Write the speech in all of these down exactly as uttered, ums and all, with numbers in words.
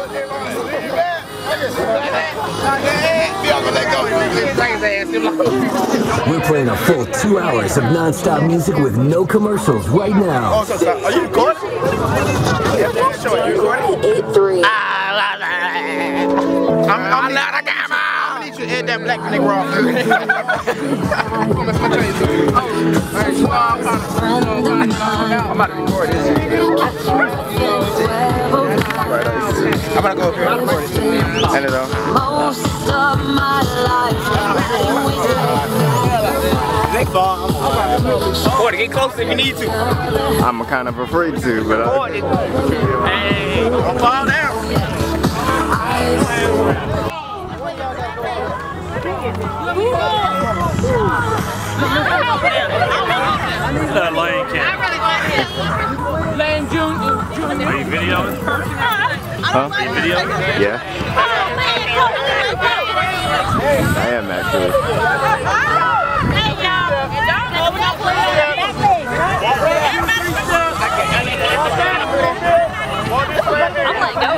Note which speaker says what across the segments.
Speaker 1: We're playing a full two hours of non-stop music with no commercials right now.
Speaker 2: Oh, so, so, are you recording? Yeah, sure. Are you recording?
Speaker 3: eight three.
Speaker 2: I'm, I'm not a gamer. I need you to add that black nigga off. I'm about to record this. I'm about to go up here and record this. And it all.
Speaker 3: Most of my life.
Speaker 2: Boy, get close if you need to.
Speaker 4: I'm kind of afraid to, but I...
Speaker 2: Hey, don't fall down.
Speaker 5: That Lane King. Lane Junior. Are you videoing?
Speaker 4: Huh?
Speaker 5: Are you videoing?
Speaker 4: Yeah. I am actually.
Speaker 3: I'm like, go.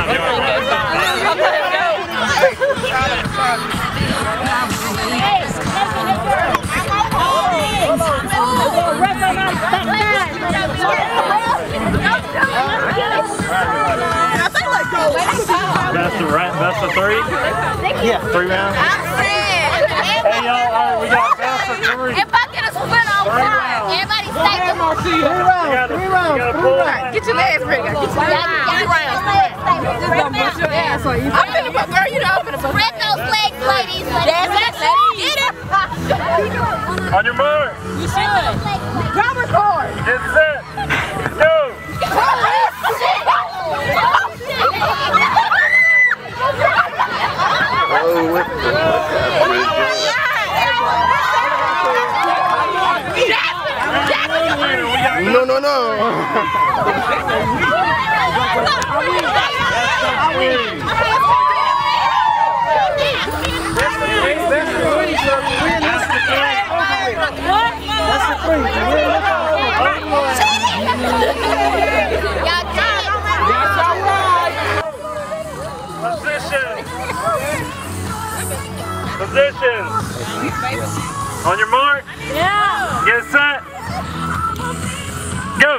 Speaker 5: Best of right, best of three? Yeah. Three rounds? Hey y'all, alright, we got best of three.
Speaker 3: If I get a spin on one, everybody stay with me.
Speaker 5: Three rounds, three rounds, three rounds.
Speaker 2: Get your legs ready. Get your legs ready. I'm finna put, girl, you know I'm finna put.
Speaker 3: Spread those legs, ladies.
Speaker 2: Yes, let's get it.
Speaker 5: On your mark.
Speaker 3: You should.
Speaker 2: Drum record.
Speaker 5: Get set. Go.
Speaker 4: Oh, what the No, no, no.
Speaker 3: That's the three.
Speaker 5: Position. Position. On your mark.
Speaker 3: Yeah.
Speaker 5: Get set. Go.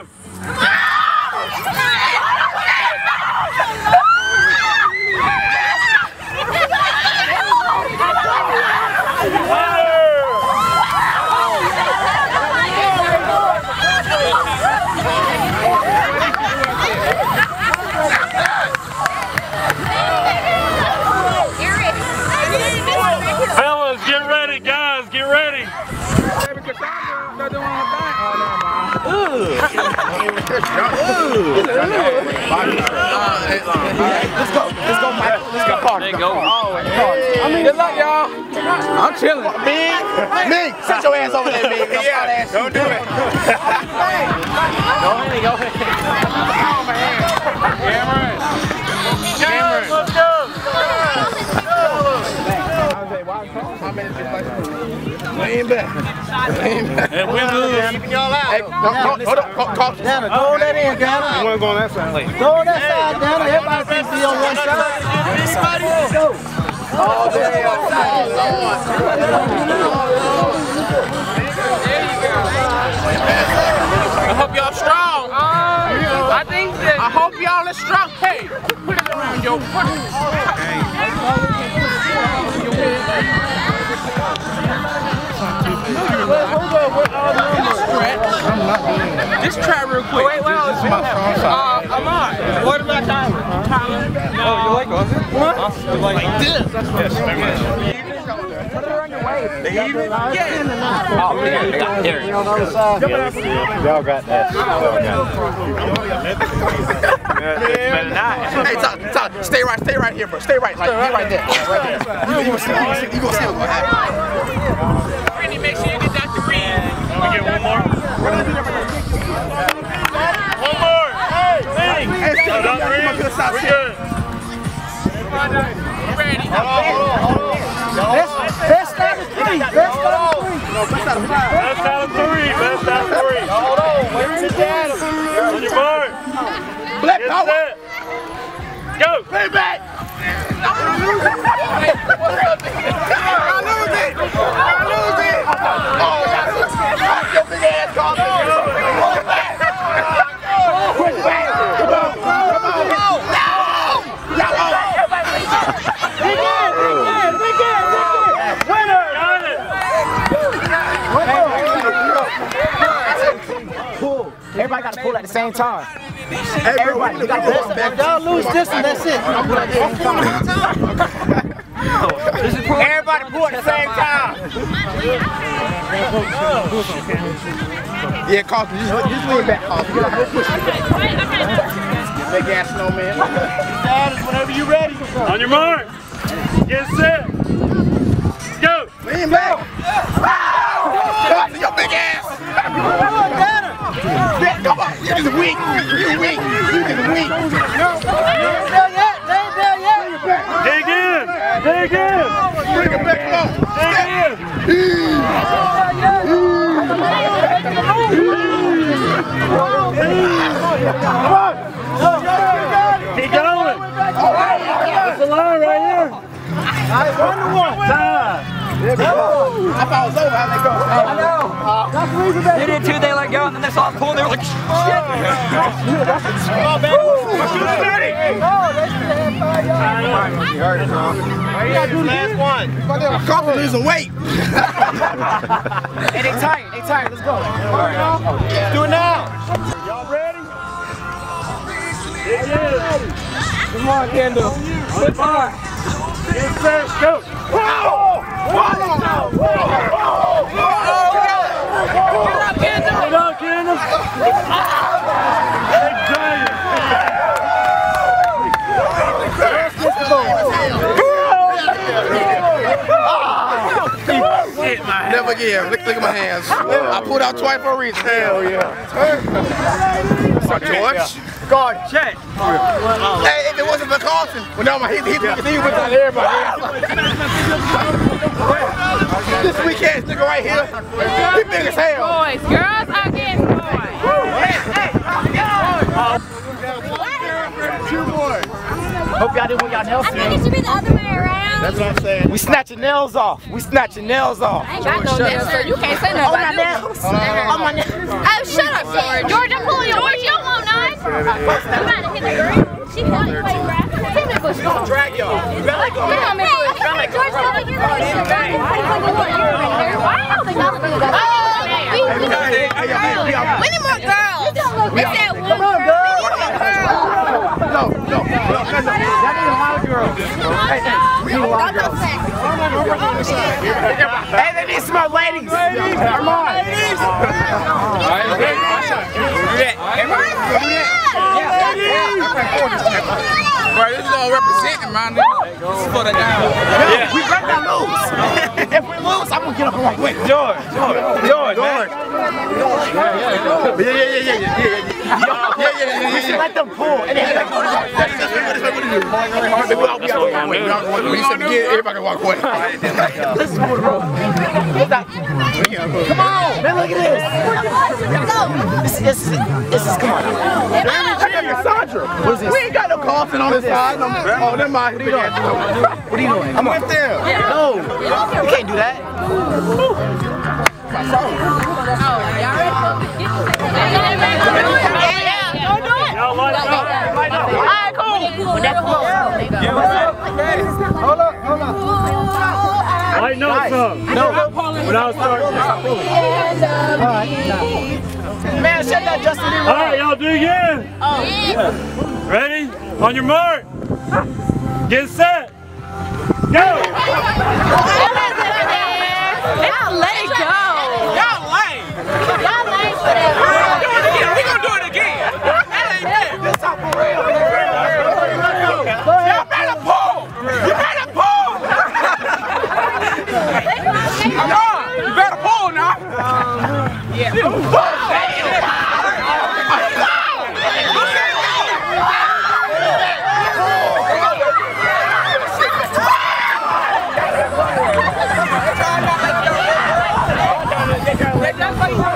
Speaker 5: Fellas, get ready, guys, get ready.
Speaker 2: Let's go. Let's go, Michael. Let's go, Carter. Let's go. I mean, good luck, y'all. I'm chilling. Big, Big, sit your ass over there, Big. Yeah, don't do it. Go ahead, go ahead. Oh, man. Cameron. Cameron.
Speaker 5: Let's go.
Speaker 2: How many did you Way in back. Way in back.
Speaker 5: And we lose.
Speaker 2: Keeping y'all out. Hey, no, no, hold up. Call Dana, throw that in, Dana.
Speaker 4: You want to go on that side?
Speaker 2: Throw that side, Dana. Everybody seems to be on one side. Anybody? Go. Oh, there you go. I hope y'all strong. I think that. I hope y'all are strong. Hey, put it around your foot. Just try real quick. Wait, wait, wait. Uh, Amar, what about Tyler? Tyler? No. Oh, you like us? What? You like, like this? That's what yes, put it on your waist. They even? Yeah. Oh, man. They got here. On the other side.
Speaker 4: Y'all got that. Y'all got
Speaker 2: that. Hey, Tyler, Tyler, stay right, stay right here, bro. Stay right, like, stay right there. Right there. You gonna see, you gonna see what's gonna happen. Brittany, make sure you get Doctor Reed.
Speaker 5: Can we get one more? One more! Hey! Hey!
Speaker 2: Hey,
Speaker 5: oh, Doctor Reed, we're good.
Speaker 2: Ready.
Speaker 5: Hold on, hold on, hold on.
Speaker 2: Best out of three. Best out of three. Best out of five.
Speaker 5: Best out of three. Best out of three.
Speaker 2: Hold on. Wait a minute.
Speaker 5: On your mark.
Speaker 2: Black
Speaker 5: Get
Speaker 2: power.
Speaker 5: set. Go!
Speaker 2: Play back! I lose it! I lose it! Oh, that's your big ass call. Push back! Push back! Come on! Come on! No! No! Big ass! Big ass! Big ass! Winner!
Speaker 5: Got it!
Speaker 6: Pull. Everybody got to pull at the same time. Everybody, you got to pull. Y'all lose this one, that's it.
Speaker 2: Everybody pull at the same time. Yeah, Carlton, just, just lean back, Carlton. Big ass snowman. Whenever you're ready.
Speaker 5: On your mark. Get set. Go.
Speaker 2: Lean back. Carlton, your big ass. Come on, you're just weak. You're weak. You're just weak.
Speaker 5: Dig in. Dig in.
Speaker 2: Bring it back, come on.
Speaker 5: Dig in. Keep going. That's the line right here.
Speaker 6: One to one.
Speaker 5: Time.
Speaker 2: I thought it was over. How'd they go?
Speaker 6: I know. That's the reason
Speaker 7: They did too, they let go, and then they saw it pull, and they were like, shit!
Speaker 6: Oh, they should have five yards.
Speaker 2: You heard it, bro. Last one. Carlton losing weight.
Speaker 6: Hey, they tired. They tired. Let's go.
Speaker 2: Let's do it now.
Speaker 5: Y'all ready? Dig in.
Speaker 6: Come on, Kendall. Good far.
Speaker 5: Get set. Go.
Speaker 6: Get
Speaker 5: up, Kendall. Big giant.
Speaker 2: Never again. Look, look at my hands. I pulled out twice for a reason. Hell yeah. George.
Speaker 6: Guard, check.
Speaker 2: Hey, if it wasn't for Carlton, well, no, he, he, he, he went down everybody. This weekend, nigga right here, he big as hell.
Speaker 3: Boys, girls against boys.
Speaker 2: Two boys.
Speaker 6: Hope y'all didn't want y'all nails
Speaker 3: I think it should be the other way around.
Speaker 2: That's what I'm saying.
Speaker 6: We snatch your nails off. We snatch your nails off.
Speaker 3: I ain't got no nails, so you can't say nothing
Speaker 6: Oh, my
Speaker 3: about
Speaker 6: nails.
Speaker 3: this.
Speaker 6: Oh, my nails.
Speaker 3: Oh, shut up, George. George, I'm pulling your George, you don't want none. You might have hit the ground. She caught you way back. Hit the bush. Come on.
Speaker 2: Drag y'all. You better let go.
Speaker 3: Come on, man. George, tell me you're going to Why don't they got to do that? We need more girls. We said one girl. We need more girls.
Speaker 2: No, no, no, no. That ain't a lot of girls. Hey, hey, we need a lot of girls.
Speaker 6: Hey, they need some more ladies. Ladies, come on. Ladies.
Speaker 2: All right, okay. Do that. Everybody do that. Bro, this is all representing, man. This is for the down.
Speaker 6: Yeah. We better not lose. If we lose, I'm gonna get up and walk away.
Speaker 5: George. George. George. George.
Speaker 2: Yeah, yeah, yeah, yeah, yeah, yeah, yeah, yeah.
Speaker 6: We should let them pull. And then let go.
Speaker 2: We should get everybody walk away.
Speaker 6: This is for the road. Come on, man, look at this. This, this, this is, come on.
Speaker 2: Sandra. What is this? We ain't got no coffin on this side. No, oh, never mind. What are you doing?
Speaker 6: What are you doing?
Speaker 2: I'm with them.
Speaker 6: No, you can't do that.
Speaker 5: Y'all light up.
Speaker 3: Alright, cool.
Speaker 6: Hold up, hold up.
Speaker 5: Lighten up some.
Speaker 6: No.
Speaker 5: Without starting.
Speaker 6: Man, shut that Justin Bieber.
Speaker 5: All right, y'all dig in. Ready? On your mark. Get set. Go.
Speaker 3: Y'all let it go.
Speaker 2: Y'all lame.
Speaker 3: Y'all lame for that.
Speaker 2: We gonna do it again. That ain't it. This time for real. Y'all better pull. You better pull. Y'all, you better pull now. Yeah.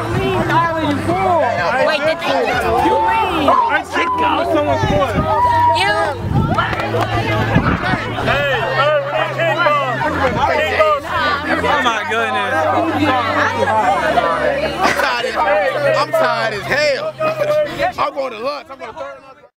Speaker 3: Wait, did they?
Speaker 5: I kicked out someone's foot.
Speaker 3: You.
Speaker 5: Hey, oh, we need king ball. King ball.
Speaker 2: Oh my goodness.
Speaker 4: I'm tired as, I'm tired as hell. I'm going to lunch. I'm going to third lunch.